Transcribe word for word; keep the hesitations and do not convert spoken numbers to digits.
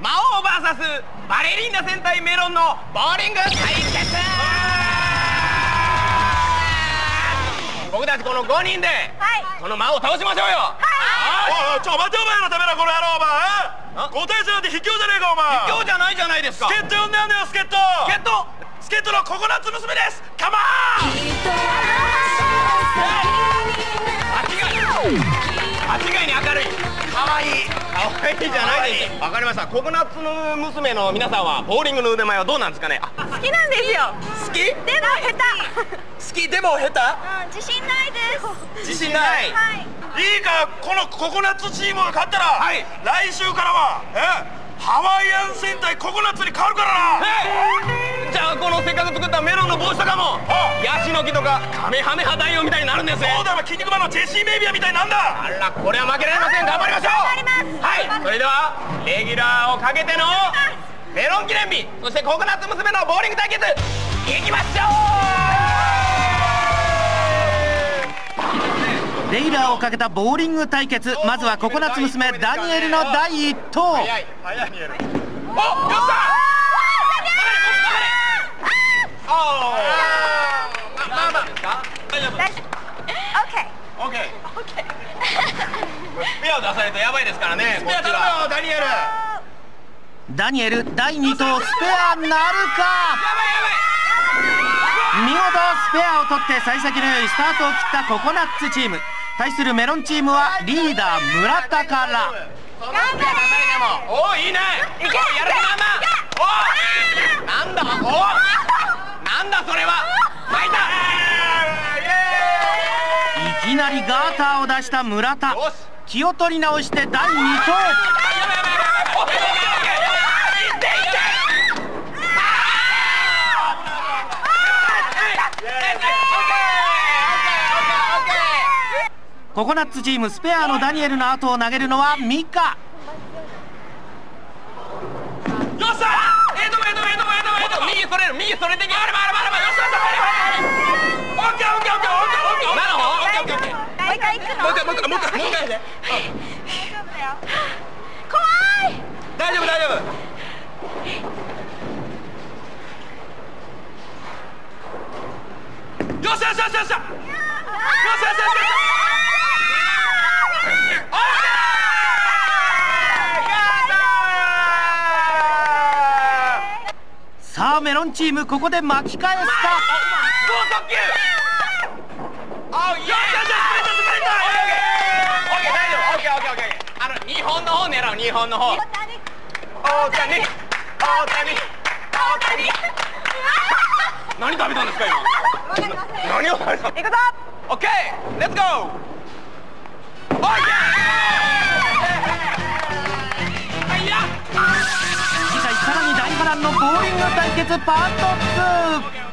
魔王 ブイエス バレリーナ戦隊メロンのボーリング対決。僕たちこのごにんでこの魔王を倒しましょうよ。 おいおい、ちょ待てお前のためなこの野郎お前。ご対戦なんて卑怯じゃねえかお前。 卑怯じゃないじゃないですか。 助っ人呼んでやんだよ助っ人。 助っ人助っ人のココナッツ娘です。カモン。 間違いに明るい。可愛い可愛いじゃないです。わかりました。ココナッツの娘の皆さんはボーリングの腕前はどうなんですかね。 好きなんですよ。 好き？ でも下手。 好きでも下手？自信ないです。 自信ない。 はい。 いいか、このココナッツチームが勝ったら、 はい、 来週からはえハワイアン戦隊ココナッツに変わるからな。 えじゃあこのせっかく作ったメロンの帽子とかもヤシの木とかカメハメハ大王みたいになるんですね。 そうだ、筋肉マンのジェシー・メイビアみたいになんだ。 あら、これは負けられません。頑張りましょう。 頑張ります。 はい、それではレギュラーをかけてのメロン記念日、そしてココナッツ娘のボーリング対決いきましょう。レギュラーをかけたボーリング対決、まずはココナッツ娘ダニエルのだいいっ投。 早い早いにやる。お、よっしゃ。まあまあ大丈夫。オッケー。スペアを出さないとやばいですからね。スペア頼むよダニエル。 ダニエルだいに投スペアなるか。見事スペアを取って幸先の良いスタートを切ったココナッツチーム。対するメロンチームはリーダー村田から。 おお、いいね。やる気まま。おなんだおなんだそれは。巻いた。 いきなりガーターを出した村田。気を取り直してだいに投。ココナッツチームスペアのダニエルの後を投げるのはミカ。 よっしゃ。ええとこええとこええとこええとこええとこ。右それる右それてき。あればあればあれば。よっしゃオッケーオッケーオッケーオッケーオッケー。なるほど。オッケーオッケーオッケー。 もう一回行くの？ もう一回もう一回もう一回もう一回で。 怖い。 大丈夫大丈夫。よっしゃよっしゃよっしゃよっしゃ。よっしゃよっしゃよっしゃよっしゃ。 さあメロンチームここで巻き返すか。 剛速球。あ、よっしゃよっしゃ。スプレットスプレット。オッケー大丈夫。オッケーオッケーオッケー。あの日本の方狙う。日本の方。大谷大谷大谷。何食べたんですか今。何を食べた。 行くぞ。 オッケーレッツゴー。オッケー。はいや。 次回さらに大波乱のボーリング対決パートツー。